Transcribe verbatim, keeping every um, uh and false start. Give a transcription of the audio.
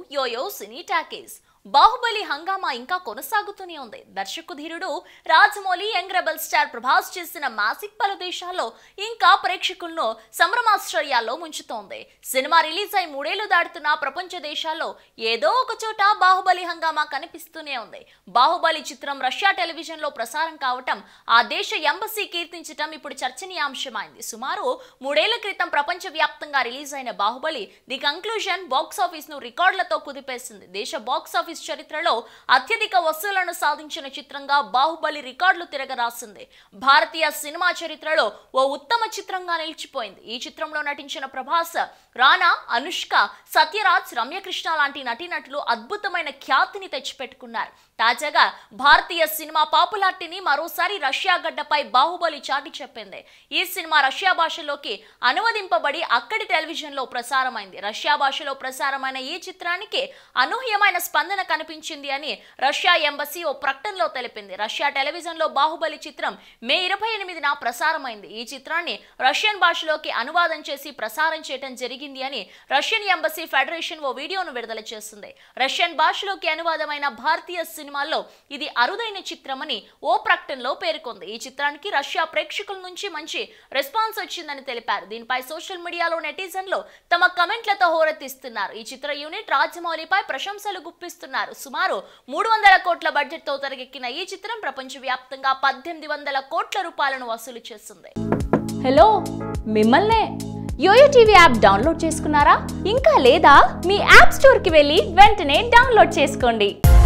Yo-yo సినీ talkies Baahubali హంగామా ఇంకా కొనసాగుతూనే ఉంది. దర్శకుధీరుడు Rajamouli young rebel star Prabhas చేసిన మ్యాజిక్ పలు దేశాల్లో ఇంకా ప్రేక్షకులను సంభ్రమాశ్చర్యాల్లో ముంచుతోంది. సినిమా రిలీజ్ అయి మూడేళ్లు దాటుతున్న ప్రపంచ దేశాల్లో ఏదో ఒక చోట బాహుబలి హంగామా కనిపిస్తూనే ఉంది. బాహుబలి చిత్రం రష్యా టెలివిజన్ లో ప్రసారం కావటం, ఆ దేశ ఎంబసీ కీర్తించటం ఇప్పుడు చర్చనీయాంశమైంది. సుమారు మూడేళ్ల క్రితం ప్రపంచ వ్యాప్తంగా రిలీజ్ అయిన Baahubali the conclusion box office ను రికార్డులతో కుదిపేసింది. దేశ బాక్స్ ఆఫీస్ చరిత్రలో అత్యధిక వసూళ్లను సాధించిన చిత్రంగా బాహుబలి రికార్డులు తిరగరాసింది. భారతీయ సినిమా చరిత్రలో ఓ ఉత్తమ చిత్రంగా నిలిచిపోయింది. ఈ చిత్రంలో నటించిన ప్రభాస్, రానా, అనుష్క, సత్యరాజ్, రమ్యకృష్ణ లాంటి నటీనటులు అద్భుతమైన ఖ్యాతిని తెచ్చిపెట్టుకున్నారు. తాజాగా భారతీయ సినిమా పాపులారిటీని మరోసారి రష్యా గడ్డపై బాహుబలి చాటి చెప్పింది. ఈ సినిమా రష్యా భాషలోకి అనువదింపబడి అక్కడి టెలివిజన్ లో ప్రసారమైంది. రష్యా భాషలో ప్రసారమైన ఈ చిత్రానికి అనూహ్యమైన స్పందన కనిపించింది అని రష్యా ఎంబసీ ఓ ప్రకటనలో తెలిపింది. రష్యా టెలివిజన్ లో బాహుబలి చిత్రం మే ఇరవై ఎనిమిదిన ప్రసారమైంది. ఈ చిత్రాన్ని రష్యన్ భాషలోకి అనువాదం చేసి ప్రసారం చేయడం జరిగింది అని రష్యన్ ఎంబసీ ఫెడరేషన్ ఓ వీడియోను విడుదల చేసింది. రష్యన్ భాషలోకి అనువాదమైన భారతీయ సినిమాల్లో ఇది అరుదైన చిత్రమని ఓ ప్రకటనలో పేర్కొంది. ఈ చిత్రానికి రష్యా ప్రేక్షకుల నుంచి మంచి రెస్పాన్స్ వచ్చిందని తెలిపారు. దీనిపై సోషల్ మీడియాలో నెటిజన్లు తమ కమెంట్లతో హోరెత్తిస్తున్నారు. ఈ చిత్ర యూనిట్ రాజమౌళిపై ప్రశంసలు గుప్పిస్తున్నారు. సుమారు మూడు వందల కోట్ల బడ్జెట్ తో తెరకెక్కిన ఈ చిత్రం ప్రపంచ వ్యాప్తంగా పద్దెనిమిది వందల కోట్ల రూపాయలను వసూలు చేస్తుంది. హలో, మిమ్మల్నే యోయో టీవీ యాప్ డౌన్లోడ్ చేసుకున్నారా? ఇంకా లేదా? మీ యాప్ స్టోర్ కి వెళ్ళి వెంటనే డౌన్లోడ్ చేసుకోండి.